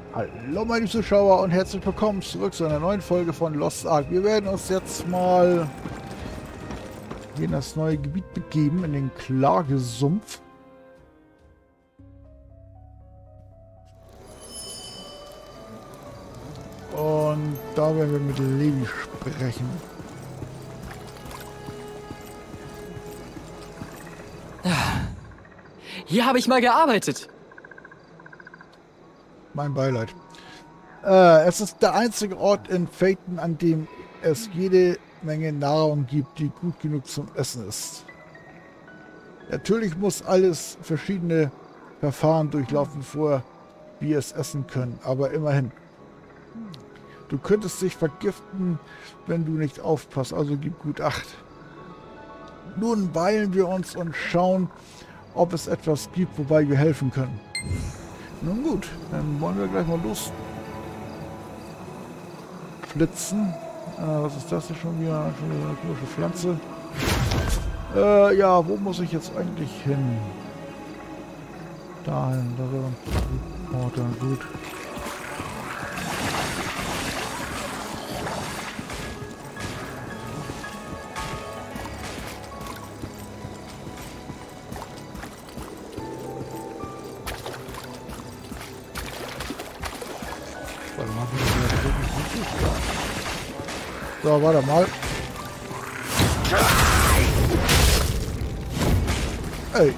Hallo meine Zuschauer und herzlich willkommen zurück zu einer neuen Folge von Lost Ark. Wir werden uns jetzt mal in das neue Gebiet begeben, in den Klagesumpf. Und da werden wir mit Levi sprechen. Hier habe ich mal gearbeitet. Mein Beileid. Es ist der einzige Ort in Phaeton, an dem es jede Menge Nahrung gibt, die gut genug zum Essen ist. Natürlich muss alles verschiedene Verfahren durchlaufen, bevor wir es essen können, aber immerhin. Du könntest dich vergiften, wenn du nicht aufpasst, also gib gut Acht. Nun beeilen wir uns und schauen, ob es etwas gibt, wobei wir helfen können. Nun gut, dann wollen wir gleich mal los flitzen. Was ist das hier schon wieder? Schon wieder eine komische Pflanze. Ja, wo muss ich jetzt eigentlich hin? Dahin, da wäre ein Porter, gut. So, warte mal. Ey.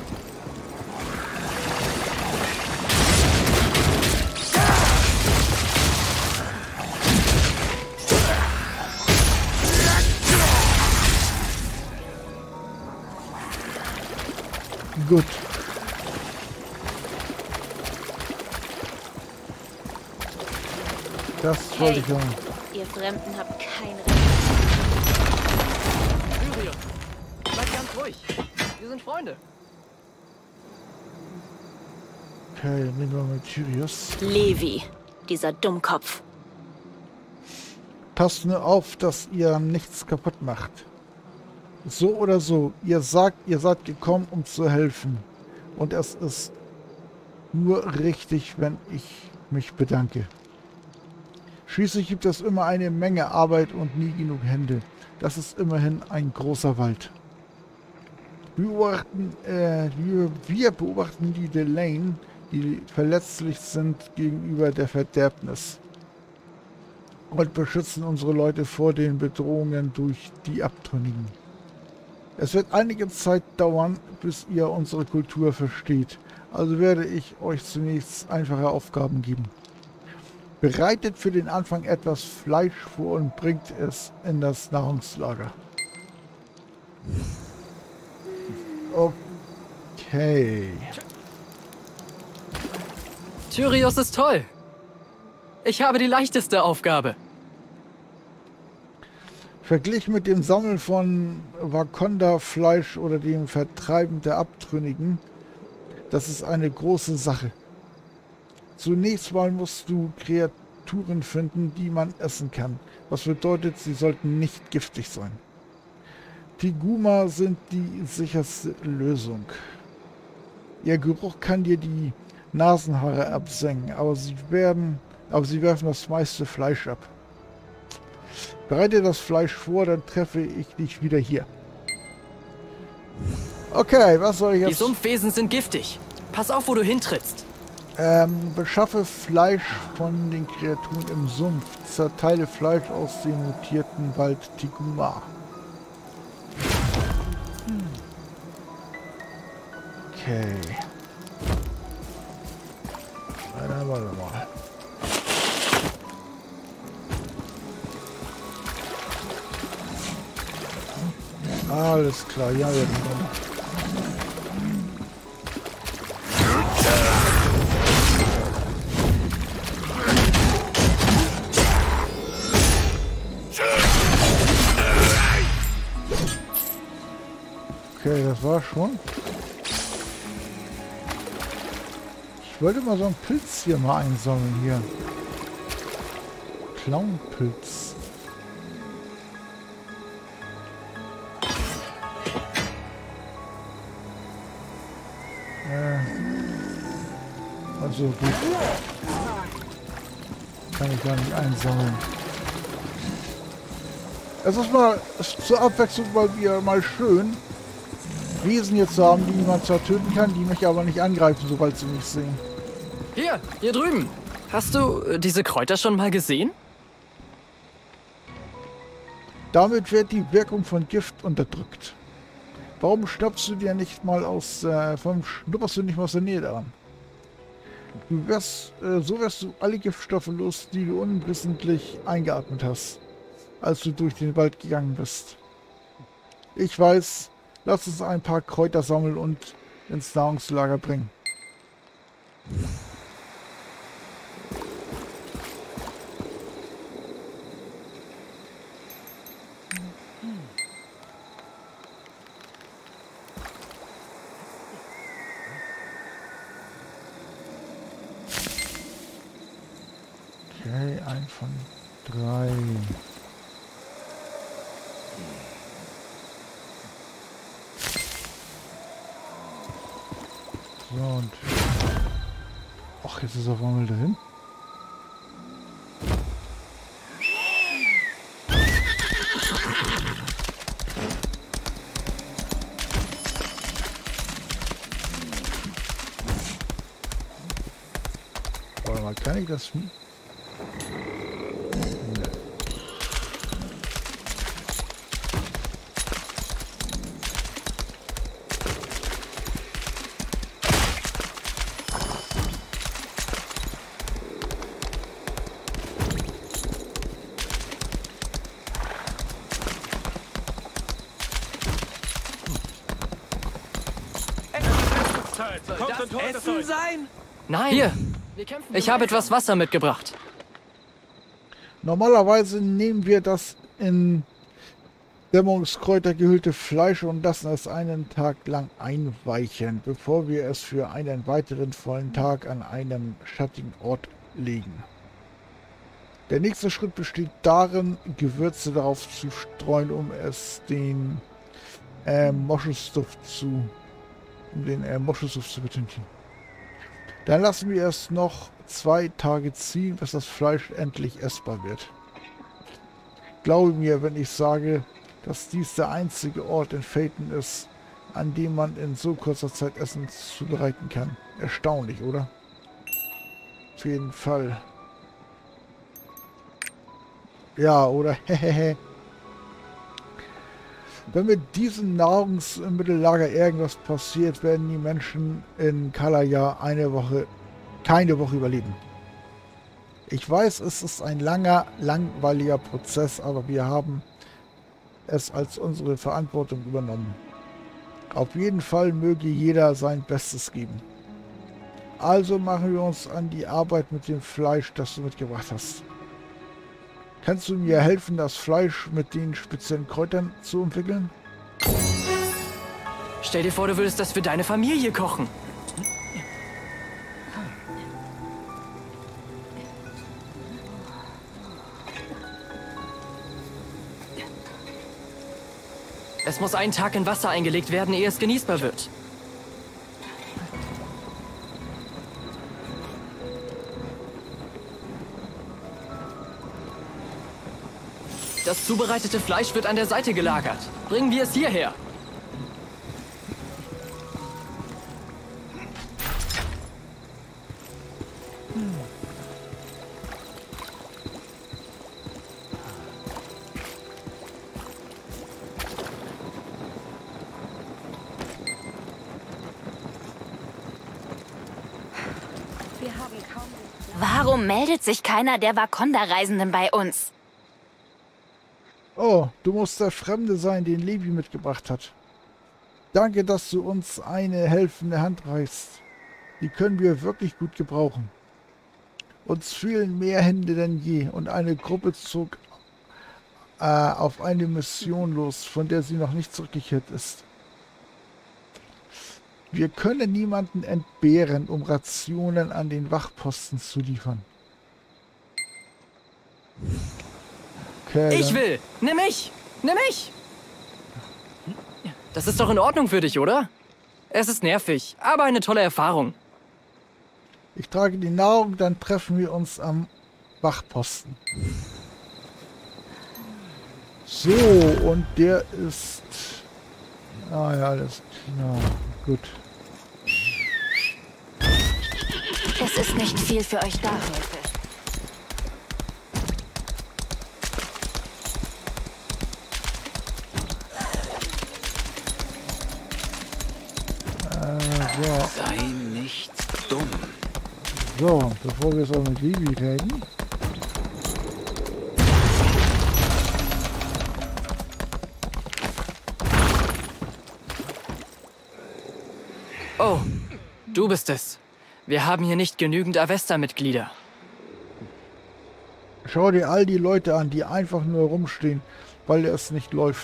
Gut. Das wollte ich hören. Ihr Fremden habt kein Recht. Tyrios, bleib ganz ruhig. Wir sind Freunde. Okay, nehmen wir mal Tyrios. Levi, dieser Dummkopf. Passt nur auf, dass ihr nichts kaputt macht. So oder so, ihr sagt, ihr seid gekommen, um zu helfen. Und es ist nur richtig, wenn ich mich bedanke. Schließlich gibt es immer eine Menge Arbeit und nie genug Hände. Das ist immerhin ein großer Wald. Wir beobachten die Delane, die verletzlich sind gegenüber der Verderbnis. Und beschützen unsere Leute vor den Bedrohungen durch die Abtrünnigen. Es wird einige Zeit dauern, bis ihr unsere Kultur versteht. Also werde ich euch zunächst einfache Aufgaben geben. Bereitet für den Anfang etwas Fleisch vor und bringt es in das Nahrungslager. Okay. Tyrios ist toll. Ich habe die leichteste Aufgabe. Verglichen mit dem Sammeln von Wakonda-Fleisch oder dem Vertreiben der Abtrünnigen, das ist eine große Sache. Zunächst mal musst du Kreaturen finden, die man essen kann. Was bedeutet, sie sollten nicht giftig sein. Tiguma sind die sicherste Lösung. Ihr Geruch kann dir die Nasenhaare absenken, aber sie werfen das meiste Fleisch ab. Bereite das Fleisch vor, dann treffe ich dich wieder hier. Okay, was soll ich jetzt... Die Sumpfwesen sind giftig. Pass auf, wo du hintrittst. Beschaffe Fleisch von den Kreaturen im Sumpf. Zerteile Fleisch aus dem mutierten Wald Tiguma. Okay. Warte mal. Alles klar, ja, ja. Okay, das war schon. Ich wollte mal so einen Pilz hier mal einsammeln hier. Clownpilz. Also gut. kann ich gar nicht einsammeln. Es ist mal zur Abwechslung mal wieder mal schön, Wesen hier zu haben, die man zwar töten kann, die mich aber nicht angreifen, sobald sie mich sehen. Hier drüben. Hast du diese Kräuter schon mal gesehen? Damit wird die Wirkung von Gift unterdrückt. Warum schnupperst du dir nicht mal schnupperst du nicht mal aus der Nähe daran? So wirst du alle Giftstoffe los, die du unwissentlich eingeatmet hast, als du durch den Wald gegangen bist. Ich weiß, lass uns ein paar Kräuter sammeln und ins Nahrungslager bringen. Okay, ein von 3. So, und... Ach, jetzt ist er auf einmal drin. Warte mal, kann ich das... Essen sein? Nein. Hier, ich habe etwas Wasser mitgebracht. Normalerweise nehmen wir das in Dämmerungskräuter gehüllte Fleisch und lassen es einen Tag lang einweichen, bevor wir es für einen weiteren vollen Tag an einem schattigen Ort legen. Der nächste Schritt besteht darin, Gewürze darauf zu streuen, um den Moschusduft zu betünchen. Dann lassen wir es noch 2 Tage ziehen, bis das Fleisch endlich essbar wird. Glaube mir, wenn ich sage, dass dies der einzige Ort in Phaeton ist, an dem man in so kurzer Zeit Essen zubereiten kann. Erstaunlich, oder? Auf jeden Fall. Ja, oder? Hehehe. Wenn mit diesem Nahrungsmittellager irgendwas passiert, werden die Menschen in Kalaya keine Woche überleben. Ich weiß, es ist ein langweiliger Prozess, aber wir haben es als unsere Verantwortung übernommen. Auf jeden Fall möge jeder sein Bestes geben. Also machen wir uns an die Arbeit mit dem Fleisch, das du mitgebracht hast. Kannst du mir helfen, das Fleisch mit den speziellen Kräutern zu entwickeln? Stell dir vor, du würdest das für deine Familie kochen. Es muss einen Tag in Wasser eingelegt werden, ehe es genießbar wird. Das zubereitete Fleisch wird an der Seite gelagert. Bringen wir es hierher. Warum meldet sich keiner der Wakonda-Reisenden bei uns? Oh, du musst der Fremde sein, den Levi mitgebracht hat. Danke, dass du uns eine helfende Hand reichst. Die können wir wirklich gut gebrauchen. Uns fehlen mehr Hände denn je und eine Gruppe zog auf eine Mission los, von der sie noch nicht zurückgekehrt ist. Wir können niemanden entbehren, um Rationen an den Wachposten zu liefern. Okay, ich will! Nimm mich! Nimm mich! Das ist doch in Ordnung für dich, oder? Es ist nervig, aber eine tolle Erfahrung. Ich trage die Nahrung, dann treffen wir uns am Wachposten. So, und der ist... Ah ja, alles klar. Gut. Es ist nicht viel für euch da heute. So. Sei nicht dumm. So, bevor wir es auch mit Vivi reden. Oh, du bist es. Wir haben hier nicht genügend Avesta-Mitglieder. Schau dir all die Leute an, die einfach nur rumstehen, weil es nicht läuft.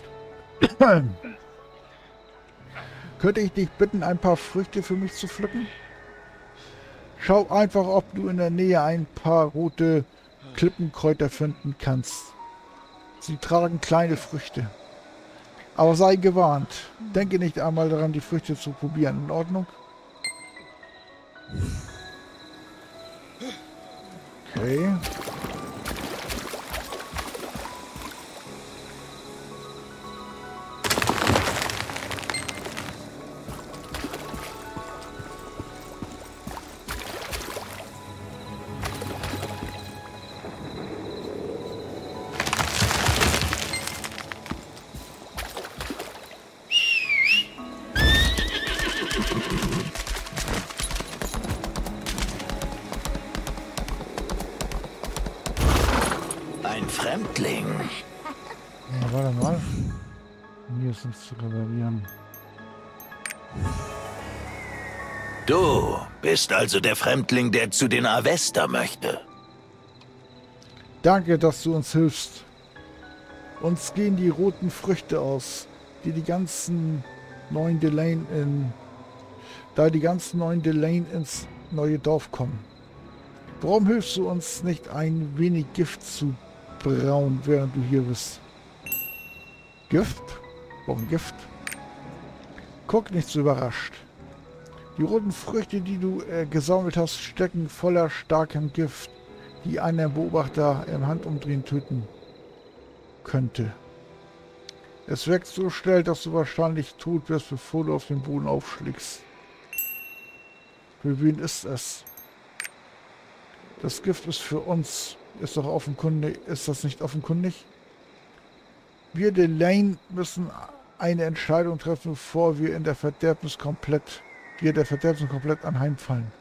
Könnte ich dich bitten, ein paar Früchte für mich zu pflücken? Schau einfach, ob du in der Nähe ein paar rote Klippenkräuter finden kannst. Sie tragen kleine Früchte. Aber sei gewarnt. Denke nicht einmal daran, die Früchte zu probieren. In Ordnung? Okay. Ein Fremdling. Ja, warte mal. Hier ist nichts zu reparieren. Du bist also der Fremdling, der zu den Avesta möchte. Danke, dass du uns hilfst. Uns gehen die roten Früchte aus, die ganzen neuen Delaine ins neue Dorf kommen. Warum hilfst du uns nicht, ein wenig Gift zu brauen, während du hier bist? Gift? Warum Gift? Guck nicht so überrascht. Die roten Früchte, die du gesammelt hast, stecken voller starkem Gift, die einen Beobachter im Handumdrehen töten könnte. Es wächst so schnell, dass du wahrscheinlich tot wirst, bevor du auf den Boden aufschlägst. Für wen ist es? Das Gift ist für uns. Ist das nicht offenkundig? Wir Delaine müssen eine Entscheidung treffen, bevor wir der Verderbnis komplett anheimfallen.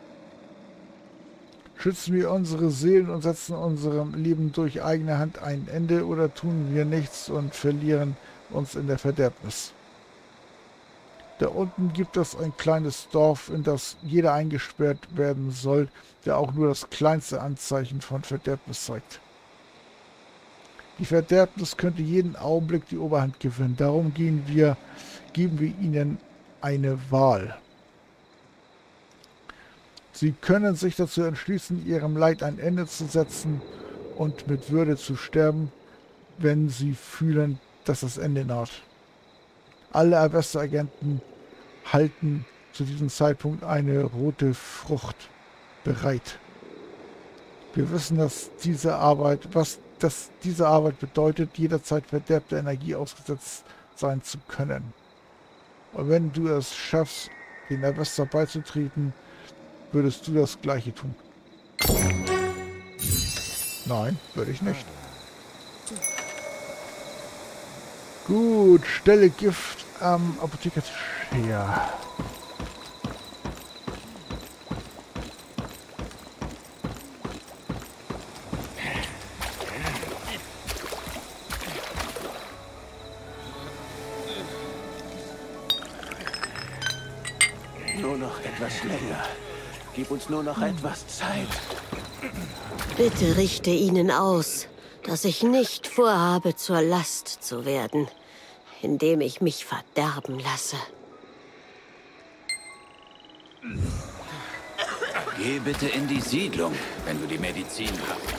Schützen wir unsere Seelen und setzen unserem Leben durch eigene Hand ein Ende, oder tun wir nichts und verlieren uns in der Verderbnis? Da unten gibt es ein kleines Dorf, in das jeder eingesperrt werden soll, der auch nur das kleinste Anzeichen von Verderbnis zeigt. Die Verderbnis könnte jeden Augenblick die Oberhand gewinnen. Darum geben wir ihnen eine Wahl. Sie können sich dazu entschließen, ihrem Leid ein Ende zu setzen und mit Würde zu sterben, wenn sie fühlen, dass das Ende naht. Alle Avesta-Agenten halten zu diesem Zeitpunkt eine rote Frucht bereit. Wir wissen, dass diese Arbeit bedeutet, jederzeit verderbter Energie ausgesetzt sein zu können. Und wenn du es schaffst, den Avesta beizutreten, würdest du das Gleiche tun. Nein, würde ich nicht. Gut, stelle Gift am Apothekertisch her. Nur noch etwas länger. Gib uns nur noch etwas Zeit. Bitte richte ihnen aus, dass ich nicht vorhabe, zur Last zu werden, indem ich mich verderben lasse. Geh bitte in die Siedlung, wenn du die Medizin hast.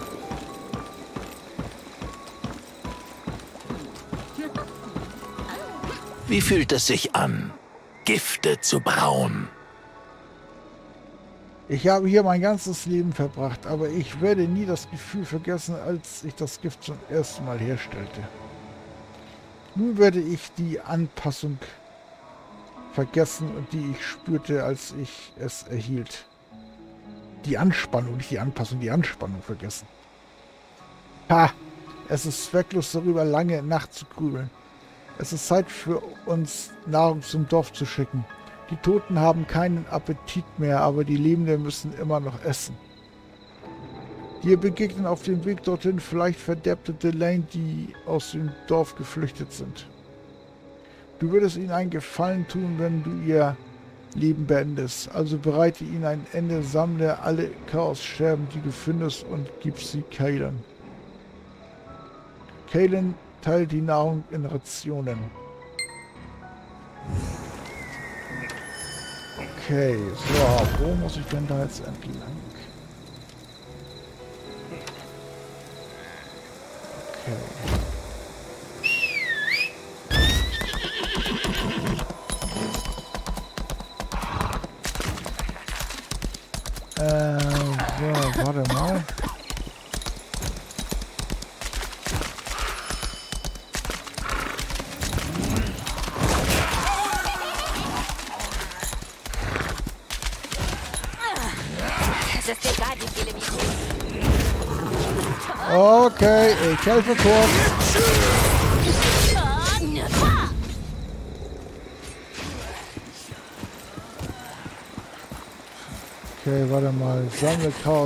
Wie fühlt es sich an, Gifte zu brauen? Ich habe hier mein ganzes Leben verbracht, aber ich werde nie das Gefühl vergessen, als ich das Gift zum ersten Mal herstellte. Nun werde ich die Anpassung vergessen, die ich spürte, als ich es erhielt. Die Anspannung, nicht die Anpassung, die Anspannung vergessen. Ha! Es ist zwecklos, darüber lange nachzugrübeln. Es ist Zeit für uns, Nahrung zum Dorf zu schicken. Die Toten haben keinen Appetit mehr, aber die Lebenden müssen immer noch essen. Dir begegnen auf dem Weg dorthin vielleicht verderbte Delane, die aus dem Dorf geflüchtet sind. Du würdest ihnen einen Gefallen tun, wenn du ihr Leben beendest. Also bereite ihnen ein Ende, sammle alle Chaosscherben, die du findest, und gib sie Kaylen. Kaylen teilt die Nahrung in Rationen. Okay, so, wo muss ich denn da jetzt entlang? Okay. So, warte mal. Es ist egal, wie viele wie Okay, ich helfe kurz. Okay, warte mal. Sammle Couch.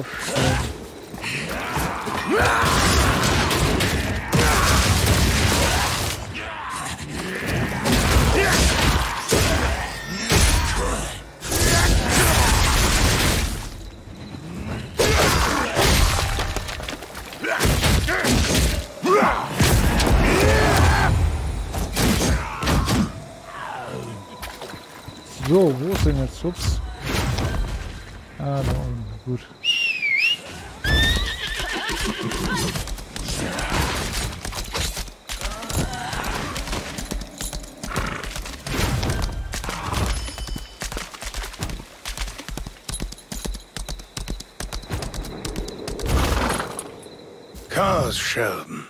So, wo ist denn jetzt? Ups. Ah, da unten. Gut. Chaosscherben.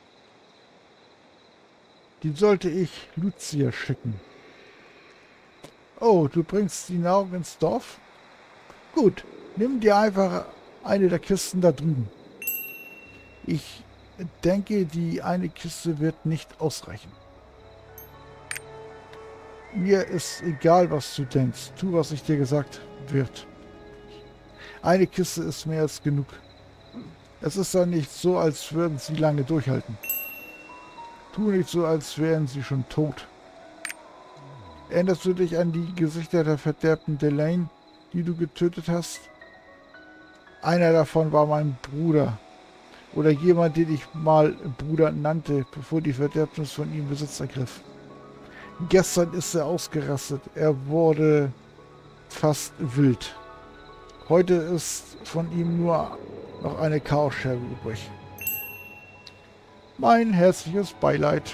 Die sollte ich Lucia schicken. Oh, du bringst die Nahrung ins Dorf? Gut, nimm dir einfach eine der Kisten da drüben. Ich denke, die eine Kiste wird nicht ausreichen. Mir ist egal, was du denkst. Tu, was ich dir gesagt wird. Eine Kiste ist mehr als genug. Es ist dann nicht so, als würden sie lange durchhalten. Tu nicht so, als wären sie schon tot. Erinnerst du dich an die Gesichter der verderbten Delane, die du getötet hast? Einer davon war mein Bruder. Oder jemand, den ich mal Bruder nannte, bevor die Verderbnis von ihm Besitz ergriff. Gestern ist er ausgerastet. Er wurde fast wild. Heute ist von ihm nur noch eine Chaosscherbe übrig. Mein herzliches Beileid.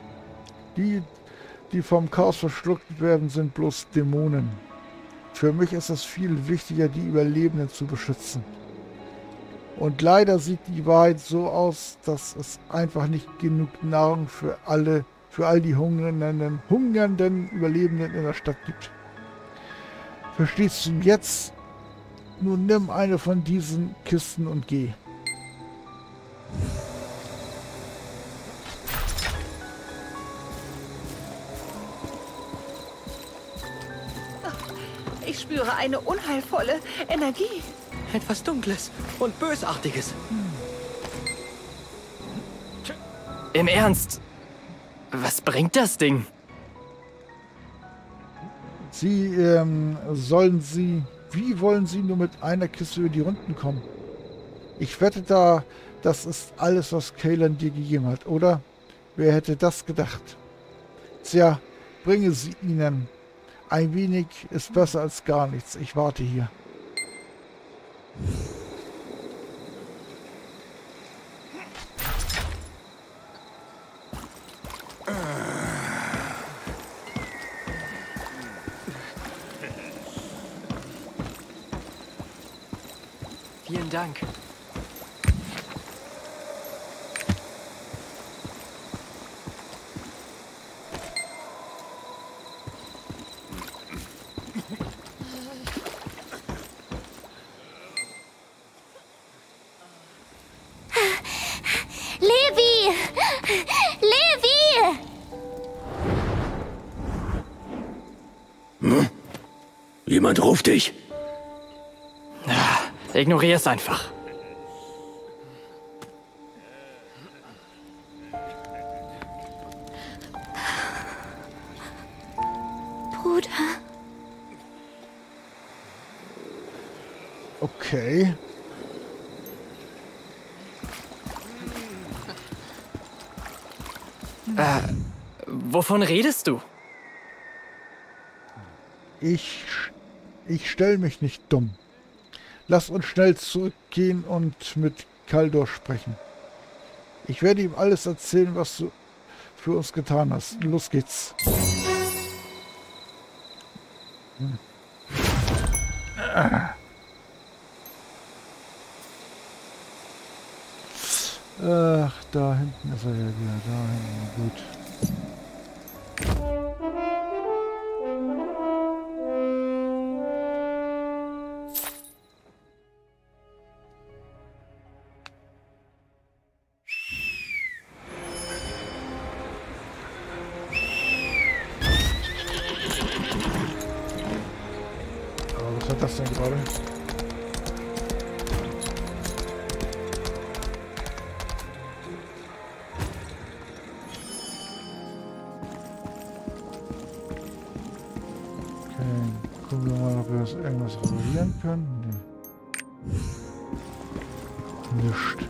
Die vom Chaos verschluckt werden, sind bloß Dämonen. Für mich ist es viel wichtiger, die Überlebenden zu beschützen. Und leider sieht die Wahrheit so aus, dass es einfach nicht genug Nahrung für all die hungernden Überlebenden in der Stadt gibt. Verstehst du jetzt? Nun nimm eine von diesen Kisten und geh. Ich spüre eine unheilvolle Energie. Etwas Dunkles und Bösartiges. Im Ernst? Was bringt das Ding? Wie wollen Sie nur mit einer Kiste über die Runden kommen? Ich wette da, das ist alles, was Kaylen dir gegeben hat, oder? Wer hätte das gedacht? Tja, bringe sie ihnen. Ein wenig ist besser als gar nichts. Ich warte hier. Vielen Dank. Levi! Levi! Jemand ruft dich. Ignoriere es einfach. Bruder. Okay. Wovon redest du? Ich stelle mich nicht dumm. Lass uns schnell zurückgehen und mit Kaldor sprechen. Ich werde ihm alles erzählen, was du für uns getan hast. Los geht's. Ach, da hinten ist er ja wieder. Da hinten, gut. Was war das denn gerade? Okay, gucken wir mal, ob wir das irgendwas reparieren können. Nee. Nicht.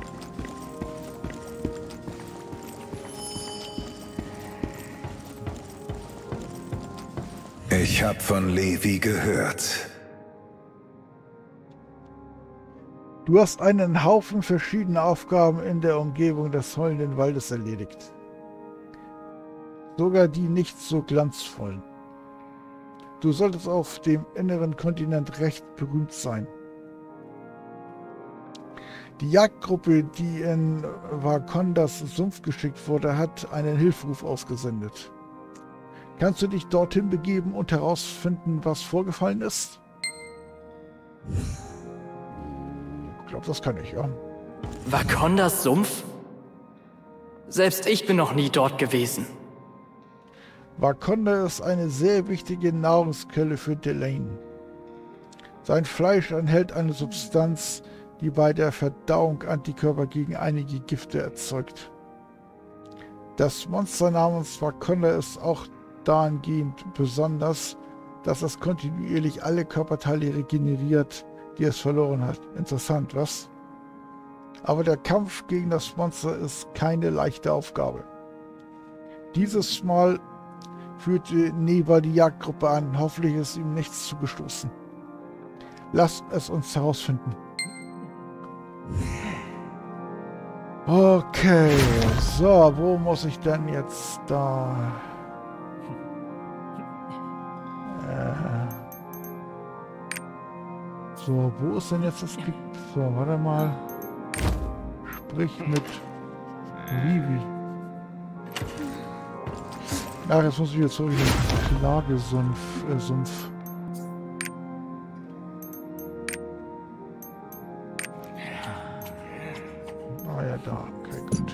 Ich hab von Levi gehört. Du hast einen Haufen verschiedener Aufgaben in der Umgebung des heulenden Waldes erledigt. Sogar die nicht so glanzvollen. Du solltest auf dem inneren Kontinent recht berühmt sein. Die Jagdgruppe, die in Wakondas Sumpf geschickt wurde, hat einen Hilferuf ausgesendet. Kannst du dich dorthin begeben und herausfinden, was vorgefallen ist? Ich glaube, das kann ich, ja. Wakondas Sumpf? Selbst ich bin noch nie dort gewesen. Wakonda ist eine sehr wichtige Nahrungsquelle für Delane. Sein Fleisch enthält eine Substanz, die bei der Verdauung Antikörper gegen einige Gifte erzeugt. Das Monster namens Wakonda ist auch dahingehend besonders, dass es kontinuierlich alle Körperteile regeneriert, die es verloren hat. Interessant, was? Aber der Kampf gegen das Monster ist keine leichte Aufgabe. Dieses Mal führte Neba die Jagdgruppe an. Hoffentlich ist ihm nichts zugestoßen. Lasst es uns herausfinden. Okay, so, wo muss ich denn jetzt da... So, wo ist denn jetzt das Gebiet? So, warte mal. Sprich mit Vivi. Ach, jetzt muss ich wieder zurück in den Klagesumpf. Ah ja, da. Okay, gut.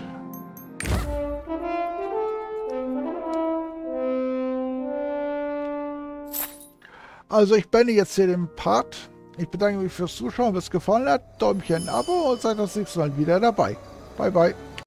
Also ich beende jetzt hier den Part. Ich bedanke mich fürs Zuschauen, wenn es gefallen hat. Däumchen, Abo und seid das nächste Mal wieder dabei. Bye, bye.